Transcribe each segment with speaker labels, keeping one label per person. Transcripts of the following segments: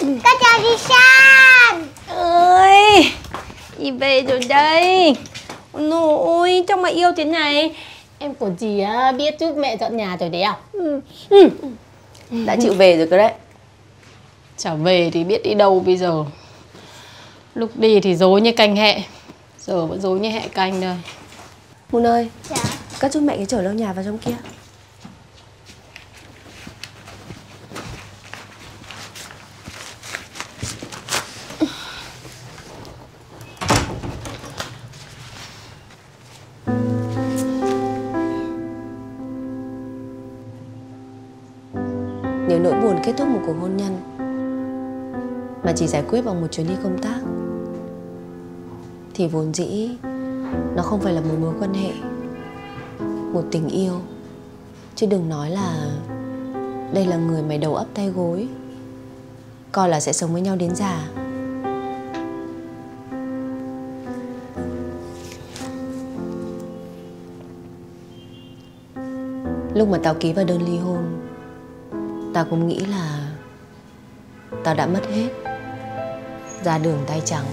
Speaker 1: Con chào dì San.
Speaker 2: Ơi, dì về rồi đây. Ôi, trông mà yêu thế này. Em của dì á, biết giúp mẹ dọn nhà rồi đấy à?
Speaker 3: Đã chịu về rồi cơ đấy.
Speaker 2: Chả về thì biết đi đâu bây giờ. Lúc đi thì dối như canh hẹ, giờ vẫn dối như hẹ canh đây.
Speaker 3: Mun ơi.
Speaker 1: Dạ.
Speaker 3: Cất giúp mẹ cái chổi lau nhà vào trong kia. Nếu nỗi buồn kết thúc một cuộc hôn nhân mà chỉ giải quyết bằng một chuyến đi công tác thì vốn dĩ nó không phải là một mối quan hệ, một tình yêu. Chứ đừng nói là đây là người mày đầu ấp tay gối, coi là sẽ sống với nhau đến già. Lúc mà tao ký vào đơn ly hôn, tao cũng nghĩ là tao đã mất hết, ra đường tay trắng.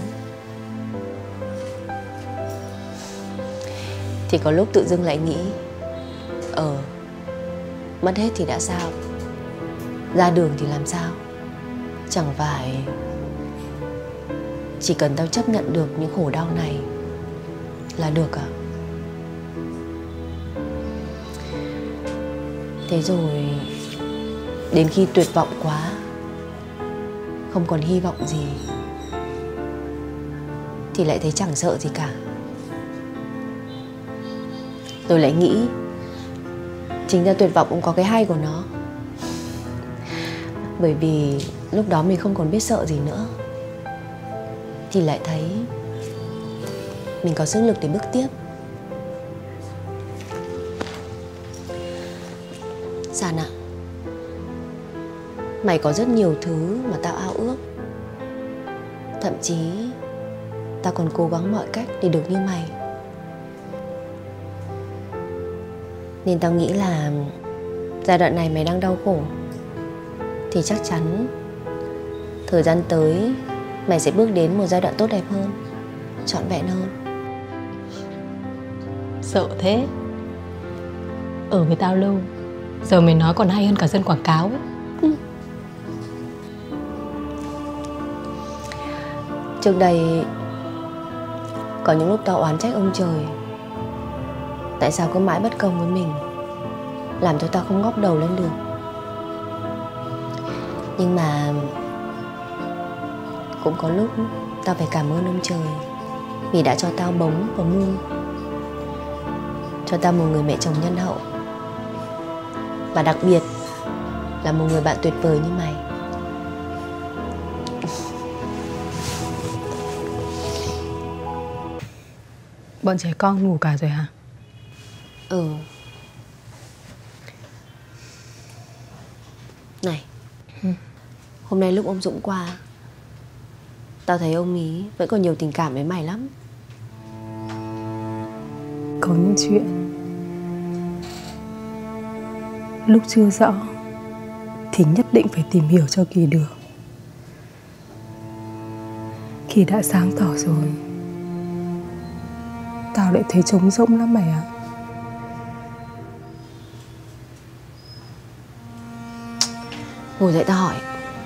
Speaker 3: Thì có lúc tự dưng lại nghĩ, mất hết thì đã sao, ra đường thì làm sao. Chẳng phải chỉ cần tao chấp nhận được những khổ đau này là được à? Thế rồi đến khi tuyệt vọng quá, không còn hy vọng gì, thì lại thấy chẳng sợ gì cả. Tôi lại nghĩ chính ra tuyệt vọng cũng có cái hay của nó. Bởi vì lúc đó mình không còn biết sợ gì nữa, thì lại thấy mình có sức lực để bước tiếp. San ạ, mày có rất nhiều thứ mà tao ao ước. Thậm chí tao còn cố gắng mọi cách để được như mày. Nên tao nghĩ là giai đoạn này mày đang đau khổ, thì chắc chắn thời gian tới mày sẽ bước đến một giai đoạn tốt đẹp hơn, trọn vẹn hơn.
Speaker 2: Sợ thế. Ở với tao lâu, giờ mày nói còn hay hơn cả dân quảng cáo ấy.
Speaker 3: Trước đây có những lúc tao oán trách ông trời, tại sao cứ mãi bất công với mình, làm cho tao không ngóc đầu lên được. Nhưng mà cũng có lúc tao phải cảm ơn ông trời, vì đã cho tao Bống và Moon, cho tao một người mẹ chồng nhân hậu, và đặc biệt là một người bạn tuyệt vời như mày.
Speaker 2: Bọn trẻ con ngủ cả rồi hả?
Speaker 3: Này, hôm nay lúc ông Dũng qua, tao thấy ông ý vẫn còn nhiều tình cảm với mày lắm.
Speaker 4: Có những chuyện lúc chưa rõ thì nhất định phải tìm hiểu cho kỳ được. Khi đã sáng tỏ rồi, tao lại thấy trống rỗng lắm mày ạ.
Speaker 3: Ngồi dậy tao hỏi.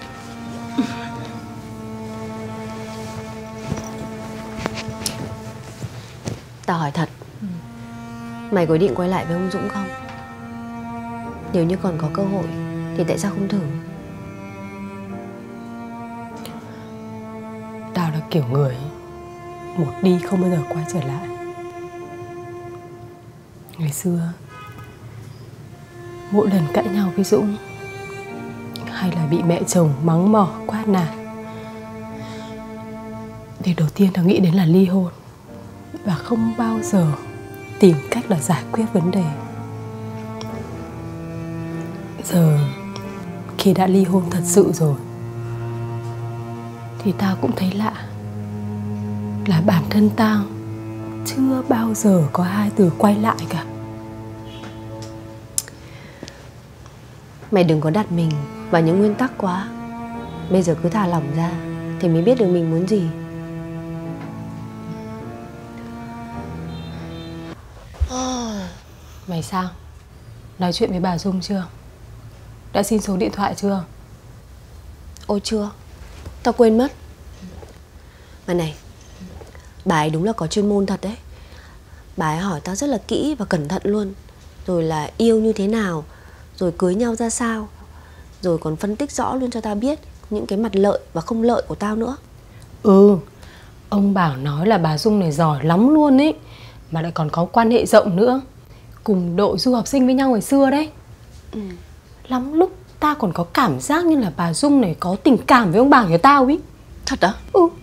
Speaker 3: Tao hỏi thật, mày có định quay lại với ông Dũng không? Nếu như còn có cơ hội thì tại sao không thử?
Speaker 4: Tao là kiểu người một đi không bao giờ quay trở lại. Ngày xưa mỗi lần cãi nhau với Dũng, hay là bị mẹ chồng mắng mỏ quát nạt, điều đầu tiên tao nghĩ đến là ly hôn, và không bao giờ tìm cách là giải quyết vấn đề. Giờ khi đã ly hôn thật sự rồi thì tao cũng thấy lạ là bản thân tao chưa bao giờ có hai từ quay lại cả.
Speaker 3: Mày đừng có đặt mình vào những nguyên tắc quá. Bây giờ cứ thả lỏng ra thì mới biết được mình muốn gì.
Speaker 4: Mày sao? Nói chuyện với bà Dung chưa? Đã xin số điện thoại chưa?
Speaker 3: Ôi chưa, tao quên mất. Mà này, bà ấy đúng là có chuyên môn thật đấy. Bà ấy hỏi tao rất là kỹ và cẩn thận luôn. Rồi là yêu như thế nào, rồi cưới nhau ra sao, rồi còn phân tích rõ luôn cho tao biết những cái mặt lợi và không lợi của tao nữa.
Speaker 4: Ừ, ông Bảo nói là bà Dung này giỏi lắm luôn ấy. Mà lại còn có quan hệ rộng nữa. Cùng đội du học sinh với nhau ngày xưa đấy. Lắm lúc ta còn có cảm giác như là bà Dung này có tình cảm với ông Bảo nhà tao ý.
Speaker 3: Thật á?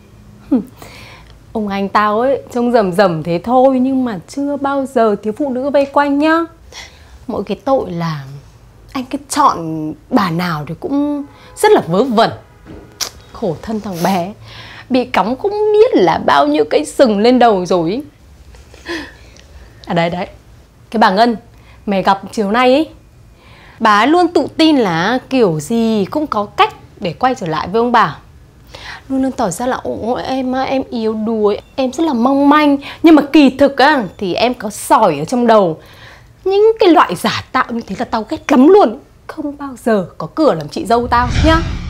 Speaker 4: Ông anh tao ấy trông rầm rầm thế thôi, nhưng mà chưa bao giờ thiếu phụ nữ vây quanh nhá. Mỗi cái tội là anh cứ chọn bà nào thì cũng rất là vớ vẩn. Khổ thân thằng bé, bị cắm không biết là bao nhiêu cây sừng lên đầu rồi ý. À đấy, cái bà Ngân mày gặp chiều nay ấy, bà ấy luôn tự tin là kiểu gì cũng có cách để quay trở lại với ông Bảo. Luôn tỏ ra là ôi em yếu đuối, em rất là mong manh. Nhưng mà kỳ thực á thì em có sỏi ở trong đầu. Những cái loại giả tạo như thế là tao ghét lắm luôn. Không bao giờ có cửa làm chị dâu tao nhá.